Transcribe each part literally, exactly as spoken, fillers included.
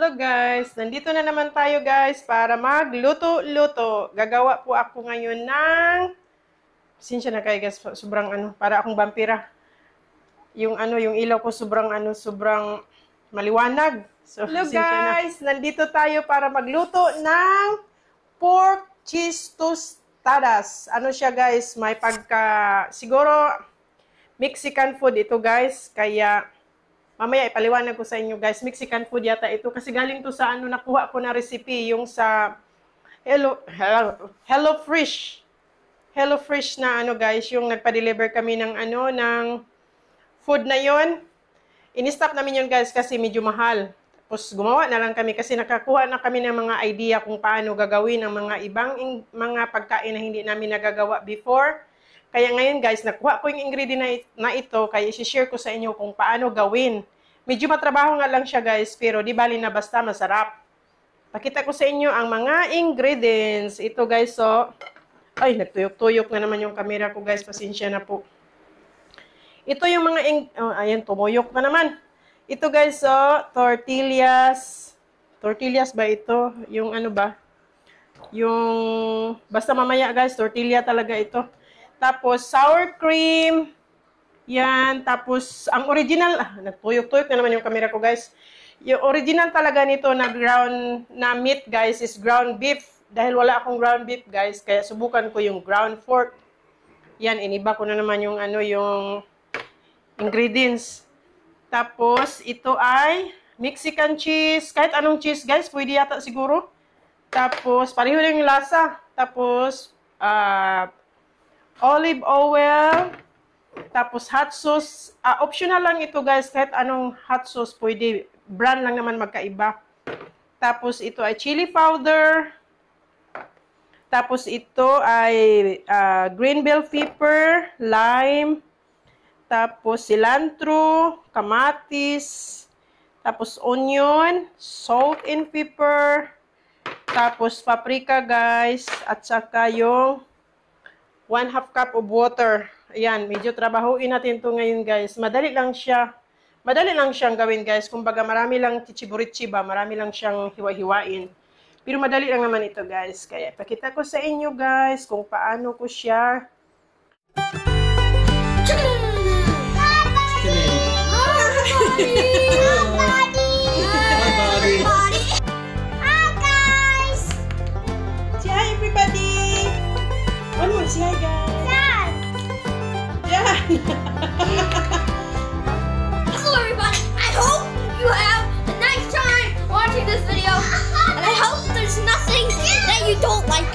Hello guys! Nandito na naman tayo guys para magluto-luto. Gagawa po ako ngayon ng... Pasensya na kayo guys, sobrang ano, para akong vampira. Yung ano, yung ilaw ko sobrang ano, sobrang maliwanag. So, hello guys! Na. Nandito tayo para magluto ng pork cheese tostadas. Ano siya guys, may pagka... Siguro, Mexican food ito guys, kaya... Mamaya ipaliwanag ko sa inyo guys, Mexican food yata ito kasi galing to sa ano nakuha ko na recipe yung sa Hello Hello Hello Fresh. Hello Fresh na ano guys, yung nagpa-deliver kami ng ano ng food na yon. In-stop namin yun guys kasi medyo mahal. Tapos gumawa na lang kami kasi nakakuha na kami ng mga idea kung paano gagawin ang mga ibang mga pagkain na hindi namin nagagawa before. Kaya ngayon guys, nakuha ko yung ingredient na, na ito, kaya isi-share ko sa inyo kung paano gawin. Medyo matrabaho nga lang siya guys, pero di bali na basta masarap. Pakita ko sa inyo ang mga ingredients. Ito guys, so, ay, nagtuyok-tuyok na naman yung camera ko guys, pasensya na po. Ito yung mga, ing oh, ayan, tumuyok na naman. Ito guys, so, tortillas. Tortillas ba ito? Yung ano ba? Yung, basta mamaya guys, tortilla talaga ito. Tapos, sour cream. Yan. Tapos, ang original, ah, nagtuyok-tuyok na naman yung camera ko, guys. Yung original talaga nito na ground, na meat, guys, is ground beef. Dahil wala akong ground beef, guys, kaya subukan ko yung ground pork. Yan, iniba ko na naman yung, ano, yung ingredients. Tapos, ito ay Mexican cheese. Kahit anong cheese, guys, pwede yata siguro. Tapos, pareho lang yung lasa. Tapos, ah, uh, olive oil, tapos hot sauce. Uh, optional lang ito guys, kahit anong hot sauce pwede. Brand lang naman magkaiba. Tapos ito ay chili powder. Tapos ito ay uh, green bell pepper, lime. Tapos cilantro, kamatis. Tapos onion, salt and pepper. Tapos paprika guys. At saka yung one half cup of water. Ayan, medyo trabahuin natin to ngayon guys. Madali lang siya. Madali lang siyang gawin guys. Kumbaga marami lang chichiburitchi ba, marami lang siyang hiwa-hiwain. Pero madali lang naman ito guys. Kaya pakita ko sa inyo guys kung paano ko siya. Say hi guys! Dad! Dad! Hello everybody! I hope you have a nice time watching this video and I hope there's nothing that you don't like.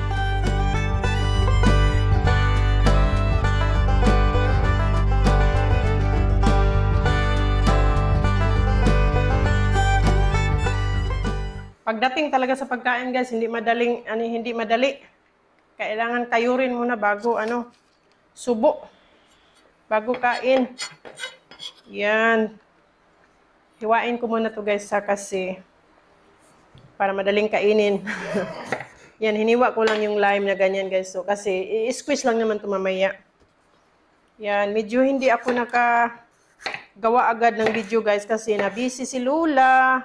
Pagdating talaga sa pagkain guys, hindi madaling, ano, hindi madali. Kailangan kayurin muna bago ano, subo. Bago kain. Yan. Hiwain ko muna to guys sa kasi para madaling kainin. Yan, hiniwa ko lang yung lime na ganyan guys. So kasi i-squeeze lang naman to mamaya. Yan, medyo hindi ako nakagawa agad ng video guys kasi na busy si Lula.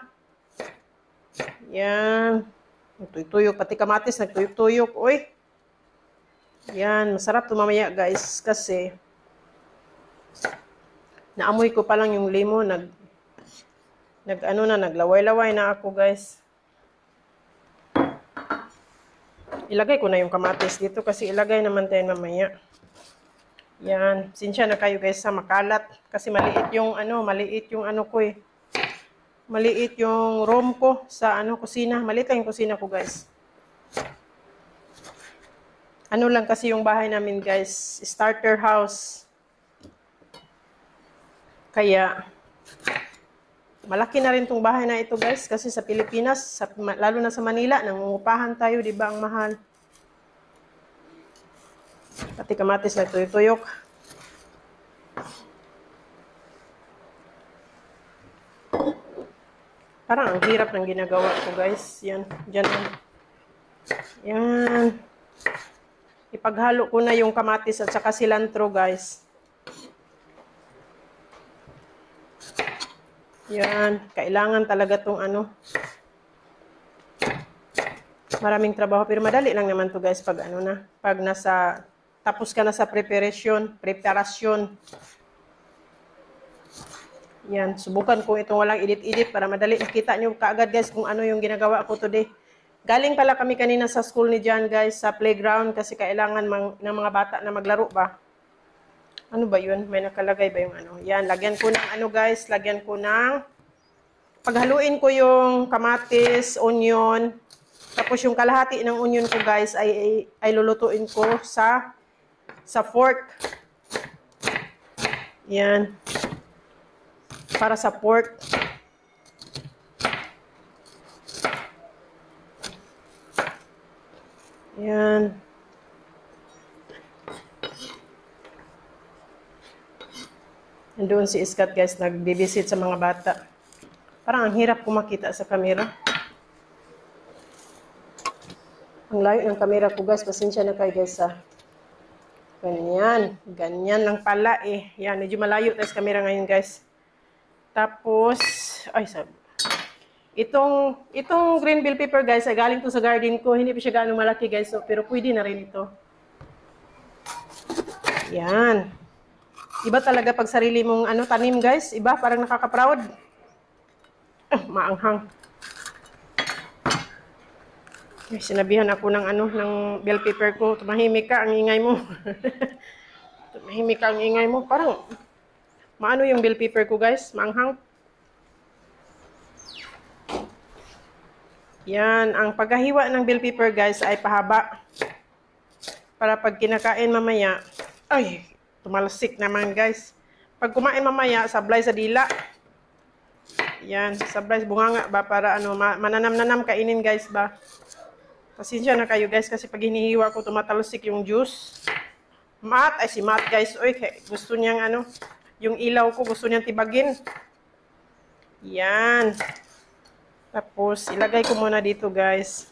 Yan. Nagtuyok-tuyok pati kamatis, nagtuyok-tuyok. Uy. Yan, masarap ito mamaya guys kasi naamoy ko pa lang yung lemon, nag nag ano na, naglaway-laway na ako guys. Ilagay ko na yung kamatis dito kasi ilagay naman tayo mamaya. Yan, sinsya na kayo guys sa makalat kasi maliit yung ano, maliit yung ano ko eh. Maliit yung room ko sa ano kusina, maliit lang yung kusina ko guys. Ano lang kasi yung bahay namin guys, starter house. Kaya, malaki na rin tong bahay na ito guys. Kasi sa Pilipinas, sa, lalo na sa Manila, nangungupahan tayo, di ba ang mahal. Pati kamatis na tuyok-tuyok. Parang ang hirap ng ginagawa ko guys. Yan, dyan. Yan. Ipaghalo ko na yung kamatis at saka cilantro, guys. Yan, kailangan talaga tong ano. Maraming trabaho pero madali lang naman to guys pag ano na, pag nasa tapos ka na sa preparation, preparasyon. Yan, subukan ko itong walang edit-edit para madali makita nyo kaagad guys kung ano yung ginagawa ko today. Galing pala kami kanina sa school ni John guys, sa playground kasi kailangan mang, ng mga bata na maglaro ba. Ano ba yun? May nakalagay ba yung ano? Yan, lagyan ko ng ano guys, lagyan ko ng, paghaluin ko yung kamatis, onion, tapos yung kalahati ng onion ko guys ay, ay, ay lulutuin ko sa, sa fork. Yan. Para sa pork. Yan. Nandoon si Iskat guys, nag-babysit sa mga bata. Parang ang hirap ko makita sa kamera. Ang layo ng kamera ko guys, pasensya na kayo guys ha. Ganyan. Ganyan lang pala eh. Yan, medyo malayo tayo sa kamera ngayon guys. Tapos, ay sabi. Itong, itong green bell pepper guys, ay galing to sa garden ko. Hindi pa siya gaano malaki guys, so, pero pwede na rin ito. Yan. Iba talaga pag sarili mong ano, tanim guys. Iba, parang nakaka-proud. Ah, maanghang. Ay, sinabihan ako ng ano, ng bell pepper ko. Tumahimik ka, ang ingay mo. Tumahimik ka, ang ingay mo. Parang, maano yung bell pepper ko guys? Maanghang. Yan. Ang paghahiwa ng bell pepper guys ay pahaba. Para pag kinakain mamaya, ay, tumalasik naman guys. Pag kumain mamaya, sablay sa dila. Yan. Sablay bunganga ba para ano, mananam-nanam kainin guys ba. Pasensya na kayo guys kasi pag hinihiwa ko tumatalasik yung juice. Maat, ay si Maat guys. Uy, gusto niyang ano, yung ilaw ko, gusto niyang tibagin. Yan. Tapos, ilagay ko muna dito, guys.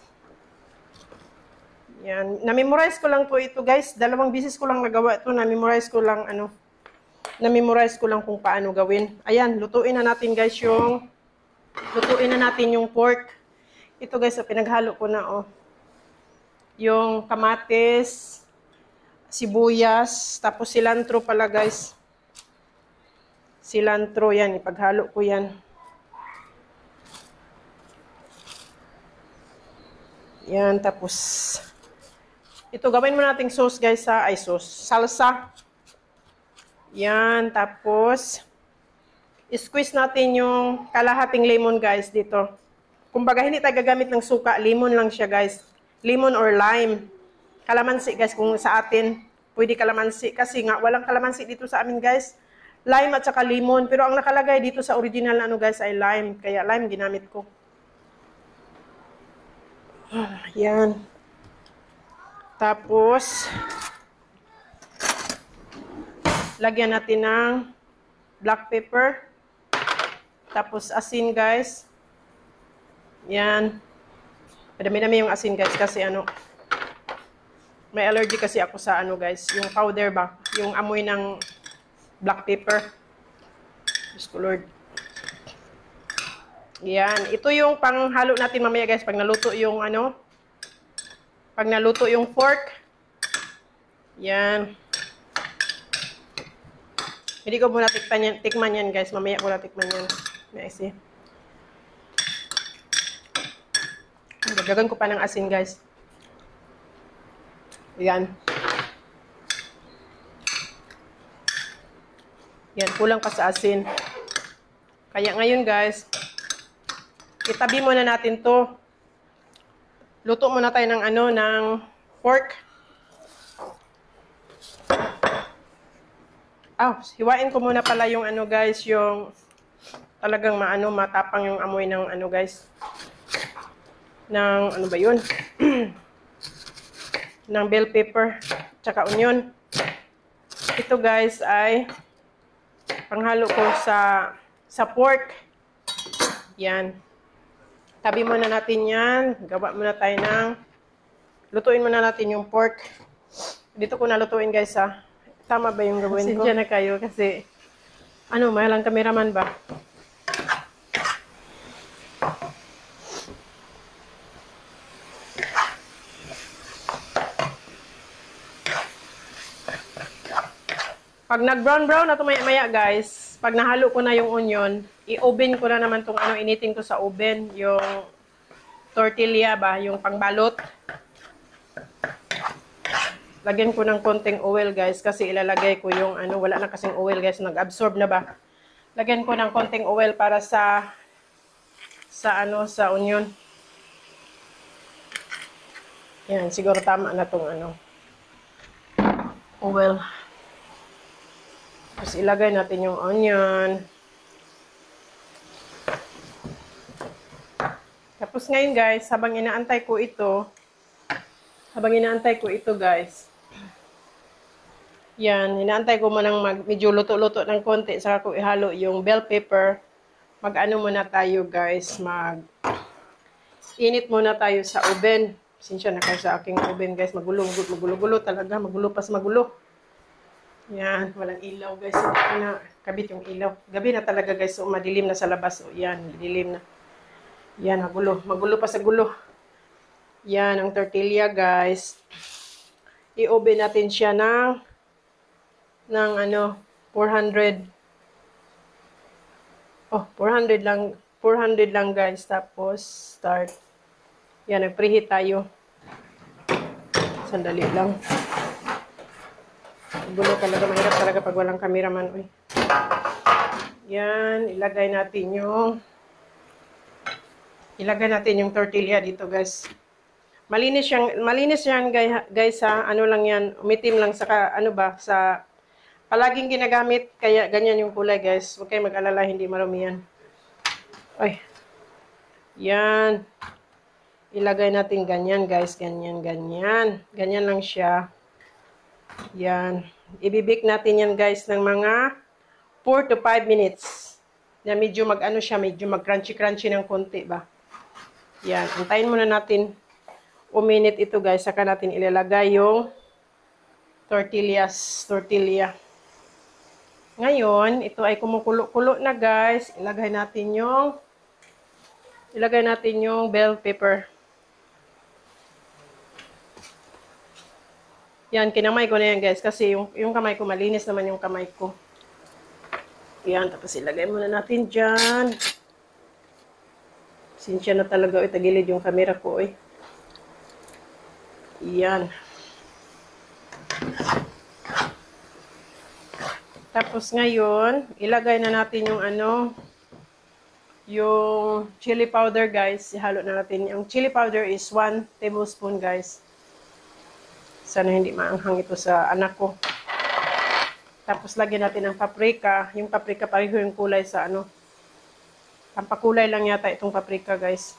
Yan. Na-memorize ko lang po ito, guys. Dalawang bisis ko lang nagawa ito. Na-memorize ko lang, ano, na-memorize ko lang kung paano gawin. Ayan, lutuin na natin, guys, yung, lutuin na natin yung pork. Ito, guys, so, pinaghalo ko na, oh. Yung kamatis, sibuyas, tapos cilantro pala, guys. Cilantro yan, ipaghalo ko yan. Yan, tapos ito gawin mo nating sauce guys ha, ay sauce, salsa. Yan, tapos squeeze natin yung kalahating lemon guys dito. Kumbaga hindi tayo gagamit ng suka, lemon lang siya guys. Lemon or lime. Kalamansi guys kung sa atin, pwede kalamansi kasi nga walang kalamansi dito sa amin guys. Lime at saka lemon. Pero ang nakalagay dito sa original na ano guys ay lime. Kaya lime ginamit ko. Yan. Tapos, lagyan natin ng black pepper. Tapos asin guys. Yan. Madami-dami yung asin guys kasi ano, may allergy kasi ako sa ano guys, yung powder ba? Yung amoy ng black pepper. Diyos ko Lord. Yan. Ito yung panghalo natin mamaya guys. Pag naluto yung ano. Pag naluto yung pork. Yan. Hindi ko muna tikman yan, tikman yan guys. Mamaya ko na tikman yan. Nice. Dagdagan ko pa ng asin guys. Yan. Yan, kulang pa sa asin. Kaya ngayon guys, itabi muna natin to. Luto muna tayo ng ano, ng pork. Ah, hiwain ko muna pala yung ano guys, yung talagang maano, matapang yung amoy ng ano guys. Ng ano ba yun? Ng bell pepper, tsaka onion. Ito guys ay panghalo ko sa sa pork. Yan. Tabi muna natin yan. Gawa muna tayo ng lutuin muna natin yung pork. Dito ko nalutuin guys ha. Tama ba yung gawin ko? Pasensya na kayo kasi ano, mahalang cameraman ba? Pag nag-brown-brown na ito maya-maya, guys, pag nahalo ko na yung onion, i-oven ko na naman itong ano, initin ko sa oven. Yung tortilla ba, yung pangbalot. Lagyan ko ng konting oil, guys, kasi ilalagay ko yung ano, wala na kasing oil, guys, nag-absorb na ba. Lagyan ko ng konting oil para sa sa ano, sa onion. Yan, siguro tama na tong ano, oil. Tapos ilagay natin yung onion. Tapos ngayon, guys, habang inaantay ko ito, habang inaantay ko ito, guys, yan, inaantay ko manang mag, medyo luto-luto ng konti, saka ko ihalo yung bell pepper. Mag-ano muna tayo, guys, mag init muna tayo sa oven. Sinsya na kayo sa aking oven, guys, magulo, magulo-gulo talaga, magulo pas magulo. Yan, walang ilaw, guys, hindi na kabit yung ilaw. Gabi na talaga, guys, so madilim na sa labas. So, yan, dilim na. Yan, magulo, magulo pa sa gulo. Yan, ang tortilla, guys. I-oven natin siya ng ng ano, four hundred. Oh, four hundred lang, four hundred lang, guys. Tapos, start. Yan, nag-preheat tayo. Sandali lang. Gulo talaga, mahirap talaga pag walang cameraman. Uy. Yan, ilagay natin yung ilagay natin yung tortilla dito, guys. Malinis yang malinis yan, guys, ha. Ano lang yan, umitim lang sa ano ba, sa palaging ginagamit, kaya ganyan yung kulay, guys. Huwag kayo mag-alala, hindi marumi yan. Ay. Yan. Ilagay natin ganyan, guys. Ganyan, ganyan. Ganyan lang siya. Yan. Ibibake natin yan, guys, ng mga four to five minutes. Na medyo mag-ano siya, medyo mag-crunchy-crunchy ng konti ba. Yan. Antayin muna natin uminit ito, guys. Saka natin ilalagay yung tortillas. Tortilla. Ngayon, ito ay kumukulo-kulo na, guys. Ilagay natin yung ilagay natin yung bell pepper. Yan, kinamay ko na yan, guys. Kasi yung, yung kamay ko, malinis naman yung kamay ko. Yan, tapos ilagay muna natin dyan. Sinsya na talaga, oy, tagilid yung camera ko, oy. Yan. Tapos ngayon, ilagay na natin yung ano, yung chili powder, guys. Ihalo na natin. Yung chili powder is one tablespoon, guys. Sana hindi maanghang ito sa anak ko. Tapos lagyan natin ng paprika. Yung paprika pareho yung kulay sa ano. Pampakulay lang yata itong paprika, guys.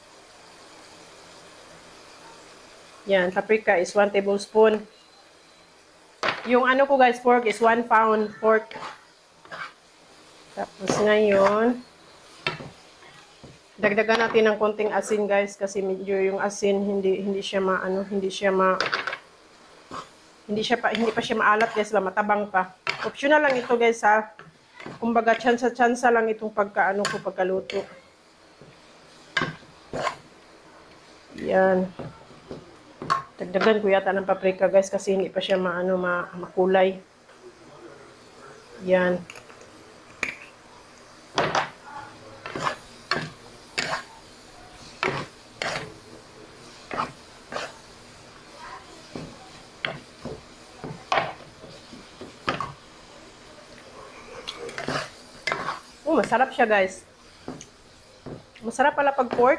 Yan, paprika is one tablespoon. Yung ano ko, guys, pork is one pound pork. Tapos ngayon, dagdagan natin ng konting asin, guys, kasi medyo yung asin hindi hindi siya maano, hindi siya ma hindi siya pa hindi pa siya maalat, guys, ba matabang pa. Optional lang ito, guys, ha. Kumbaga tsansa-tsansa lang itong pagkaano ko pagkaluto. Yan. Dagdagan ko yata ng paprika, guys, kasi hindi pa siya maano ma makulay. Yan. Oh, masarap siya, guys. Masarap pala pag pork.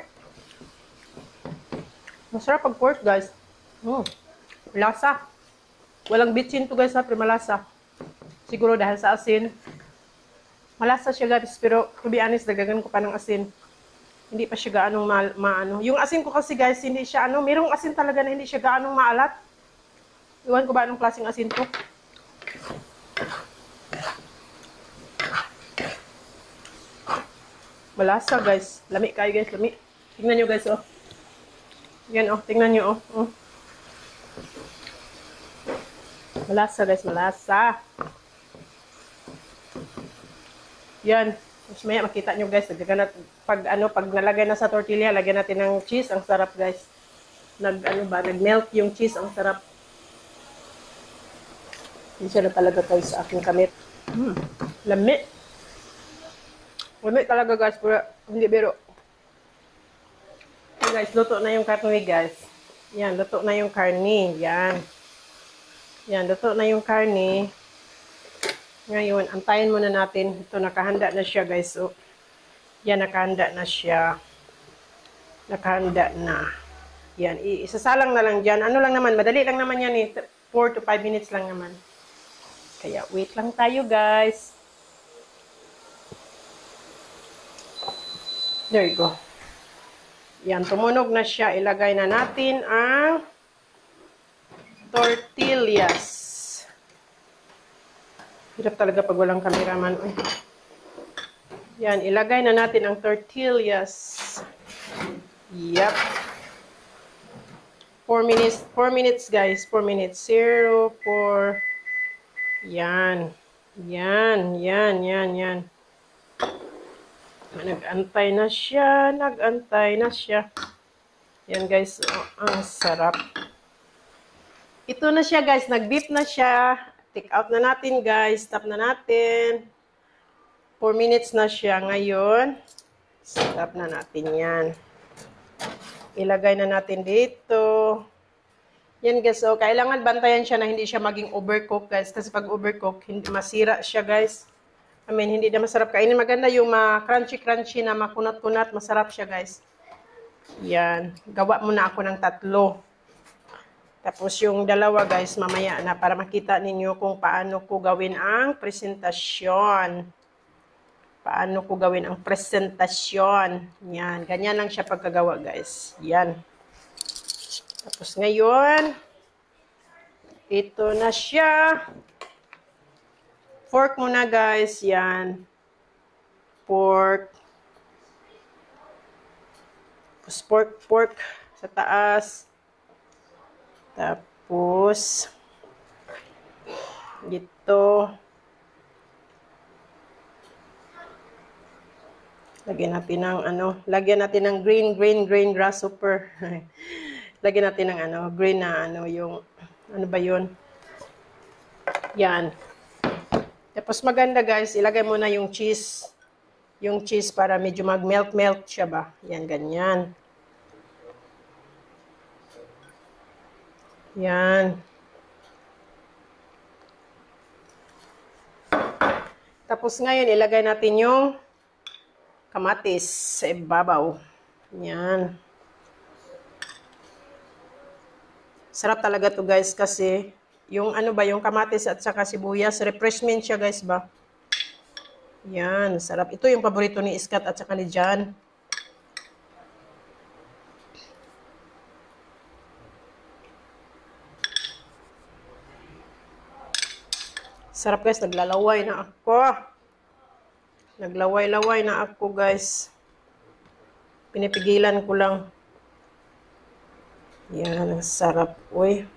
Masarap pag pork, guys. Oh, lasa. Walang bitchin to, guys, ha, pero malasa. Siguro dahil sa asin. Malasa siya, guys, pero to be honest, dagagan ko pa ng asin. Hindi pa siya gaanong ma, maano. Yung asin ko kasi, guys, hindi siya ano, mayroong asin talaga na hindi siya gaanong maalat. Iwan ko ba anong klaseng asin to? Malasa, guys. Lami kayo, guys, lami. Tingnan nyo, guys, oh. Yan, oh, tingnan nyo, oh. oh. Malasa, guys, malasa. Yan. Mas maya makita nyo, guys. Pag, ano, pag nalagay na sa tortilla, lagyan natin ng cheese. Ang sarap, guys. Nag, ano ba, nag-melt yung cheese. Ang sarap. Hindi siya na talaga tayo sa aking kamit. Hmm. Lami. Lami talaga guys. Pero hindi biro. So guys, luto na yung karne guys. Yan, luto na yung karne. Yan. Yan, luto na yung karne. Ngayon, antayin muna natin. Ito, nakahanda na siya guys. So, yan, nakahanda na siya. Nakahanda na. Yan, isasalang na lang dyan. Ano lang naman, madali lang naman yan eh. four to five minutes lang naman. Kaya, wait lang tayo guys. There you go. Yan, tumunog na siya. Ilagay na natin ang tortillas. Hirap talaga pag walang cameraman. Uy. Yan, ilagay na natin ang tortillas. Yep. four minutes, four minutes guys. four minutes. zero, four. Yan. Yan, yan, yan, yan. Nag-antay na siya. Nag-antay na siya. Yan guys. Oh, ang sarap. Ito na siya guys. Nag-beep na siya. Take out na natin guys. Stop na natin. four minutes na siya ngayon. Stop na natin yan. Ilagay na natin dito. Yan guys. So, kailangan bantayan siya na hindi siya maging overcook guys. Kasi pag overcook, hindi masira siya guys. I mean, hindi na masarap kainin. Maganda yung ma-crunchy-crunchy na makunat-kunat. Masarap siya, guys. Yan. Gawa muna ako ng tatlo. Tapos yung dalawa, guys, mamaya na para makita ninyo kung paano ko gawin ang presentasyon. Paano ko gawin ang presentasyon. Yan. Ganyan lang siya pagkagawa, guys. Yan. Tapos ngayon, ito na siya. Fork muna guys, yan. Pork. Tapos pork, pork sa taas. Tapos, dito. Lagyan natin ng ano, lagyan natin ng green, green, green grasshopper. Lagyan natin ng ano, green na ano, yung, ano ba yun? Yan. Tapos maganda guys, ilagay mo na yung cheese. Yung cheese para medyo mag-melt-melt siya ba. Yan, ganyan. Yan. Tapos ngayon, ilagay natin yung kamatis sa ibabaw. Yan. Sarap talaga to guys kasi yung ano ba, yung kamatis at saka sibuyas, refreshment siya guys ba. Yan, sarap. Ito yung paborito ni Iskat at saka ni Jan. Sarap guys, naglalaway na ako. Naglaway-laway na ako guys. Pinipigilan ko lang. Yan, sarap. Uy.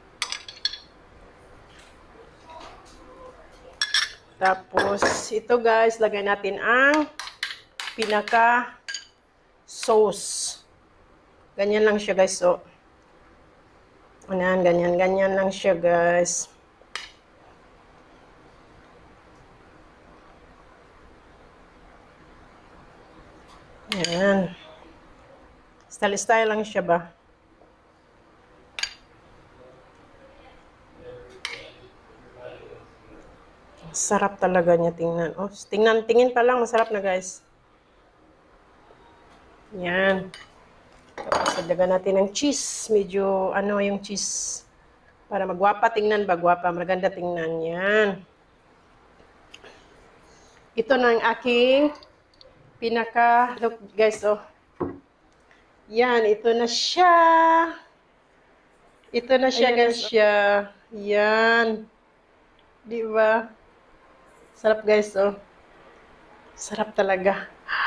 Tapos, ito guys, lagay natin ang pinaka sauce. Ganyan lang siya guys. So, ayan, ganyan, ganyan lang siya guys. Ayan. Style-style lang siya ba? Sarap talaga niya tingnan. Oh, tingnan, tingin pa lang, masarap na guys. Yan. Tapos, dagdagan natin ng cheese. Medyo, ano yung cheese. Para magwapa tingnan ba? Gwapa, maganda tingnan. Yan. Ito na ang aking pinaka, look guys, oh. Yan, ito na siya. Ito na siya, guys, siya. Yan. Di ba? Sarap guys, oh. Sarap talaga.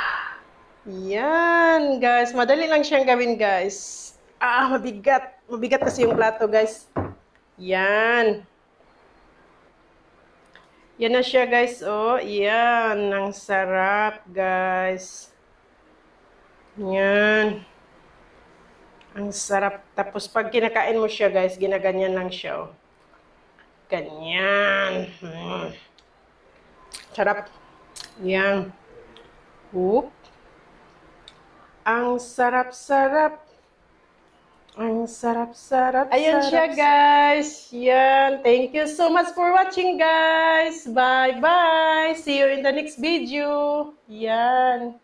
Yan, guys. Madali lang siyang gawin, guys. Ah, mabigat. Mabigat kasi yung plato, guys. Yan. Yan na siya, guys, oh. Yan. Ang sarap, guys. Yan. Ang sarap. Tapos, pag kinakain mo siya, guys, ginaganyan lang siya, oh. Ganyan. Hmm. Sarap. Yan. Oop. Ang sarap-sarap. Ang sarap-sarap. Ayan siya, guys. Yan. Thank you so much for watching, guys. Bye-bye. See you in the next video. Yan.